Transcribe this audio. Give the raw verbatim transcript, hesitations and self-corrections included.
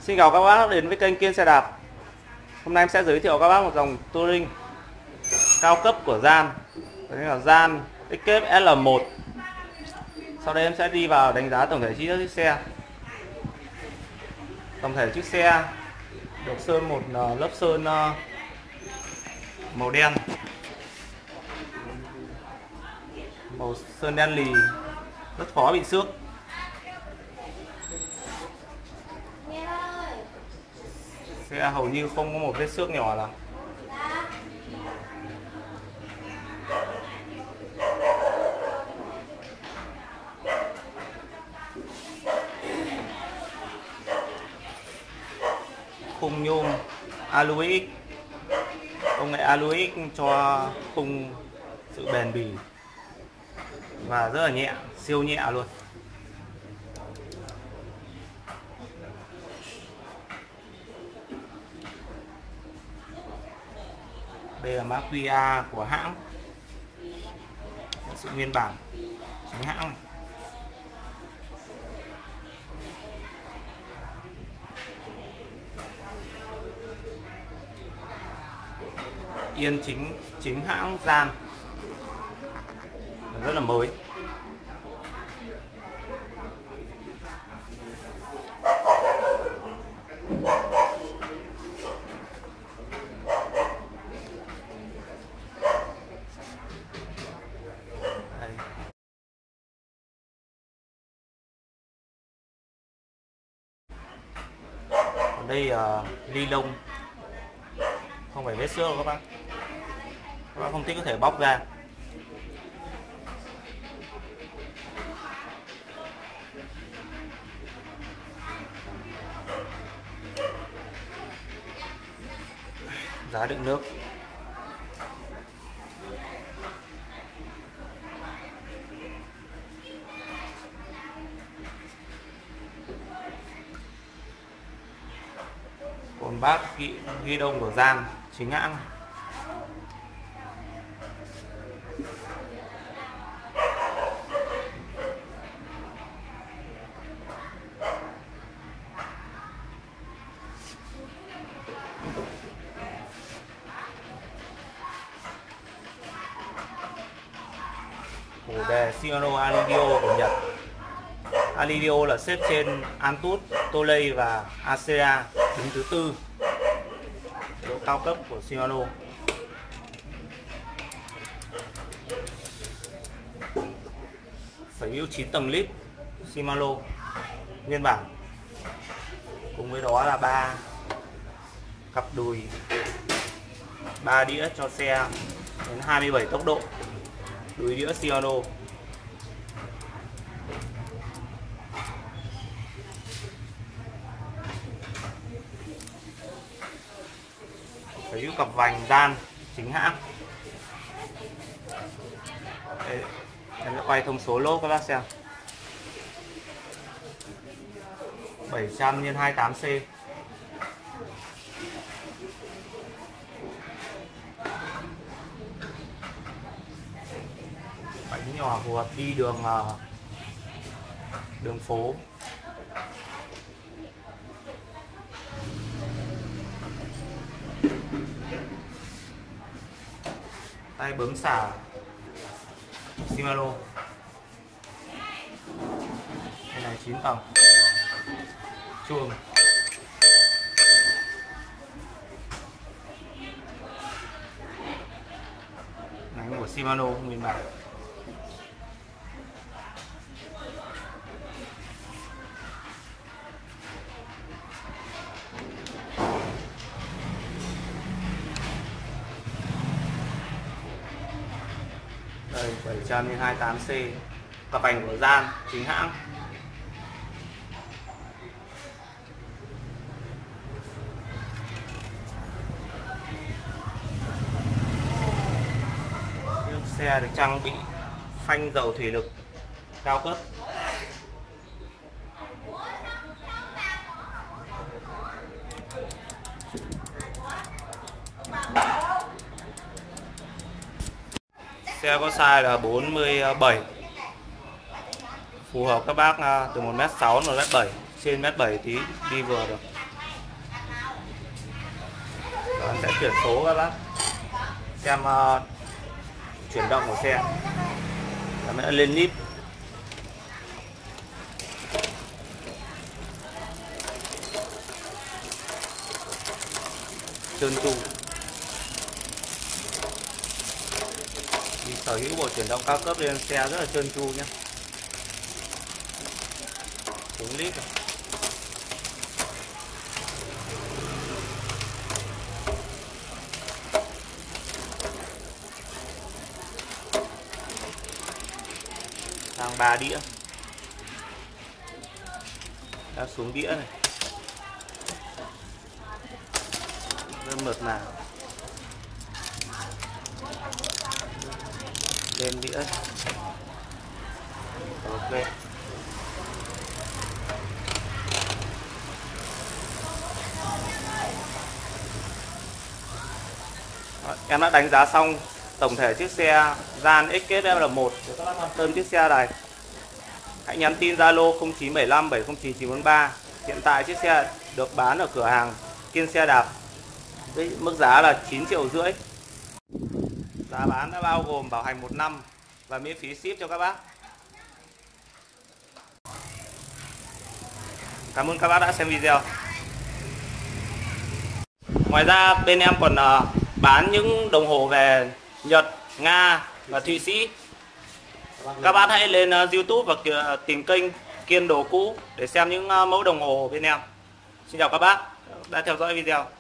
Xin chào các bác đến với kênh Kiên Xe Đạp. Hôm nay em sẽ giới thiệu các bác một dòng touring cao cấp của Gian. Đấy là Gian Escape L một. Sau đây em sẽ đi vào đánh giá tổng thể chi tiết chiếc xe. Tổng thể chiếc xe được sơn một lớp sơn màu đen, màu sơn đen lì, rất khó bị xước. Xe hầu như không có một vết xước nhỏ nào. Khung nhôm Aluix, công nghệ Aluix cho khung sự bền bỉ và rất là nhẹ, siêu nhẹ luôn. Đây là mã quy rờ của hãng, sự nguyên bản chính hãng này. Yên chính chính hãng Gian, rất là mới. Đây. Còn đây là ly lông, không phải vết xước đâu các bác. Các bác không thích có thể bóc ra. Giá đựng nước. Cồn bát ghi, ghi đông của Gian chính hãng. Chủ đề Shimano Alidio của Nhật. Alidio là xếp trên Antutu, Tolley và Acera, đứng thứ tư độ cao cấp của Shimano. Sở hữu chín tầng lip Shimano nguyên bản, cùng với đó là ba cặp đùi, ba đĩa cho xe đến hai mươi bảy tốc độ, đùi đĩa Shimano. Sở hữu cặp vành Gian chính hãng. Đây, em sẽ quay thông số lốp các bác xem. bảy trăm nhân hai mươi tám C. Bánh nhỏ phù hợp đi đường đường phố. Tay bấm xả Shimano. Đây này chín tầng. Chuông. Ngành của Shimano nguyên bản. Đây bảy trăm nhân hai mươi tám C, cặp vành của Gian chính hãng. Chiếc xe được trang bị phanh dầu thủy lực cao cấp. Xe có size là bốn mươi bảy, phù hợp các bác từ một mét sáu đến một mét bảy, trên mét bảy tí đi vừa được. Bạn sẽ chuyển số các bác xem uh, chuyển động của xe. Bạn sẽ lên níp. Trơn tru. Vì sở hữu bộ chuyển động cao cấp lên xe rất là trơn tru nhé. Xuống lít rồi. Sang ba đĩa. Đã xuống đĩa này. Rất mượt mà. Lên đĩa. Ok. Em đã đánh giá xong tổng thể chiếc xe Gian ích kết em là một. Để các bác quan tâm chiếc xe này, hãy nhắn tin Zalo không chín bảy năm bảy không chín chín bốn ba. Hiện tại chiếc xe được bán ở cửa hàng Kiên Xe Đạp với mức giá là chín triệu rưỡi. Giá bán đã bao gồm bảo hành một năm và miễn phí ship cho các bác. Cảm ơn các bác đã xem video. Ngoài ra bên em còn bán những đồng hồ về Nhật, Nga và Thụy Sĩ. Các bạn hãy lên YouTube và tìm kênh Kiên Đồ Cũ để xem những mẫu đồng hồ bên em. Xin chào các bác đã theo dõi video.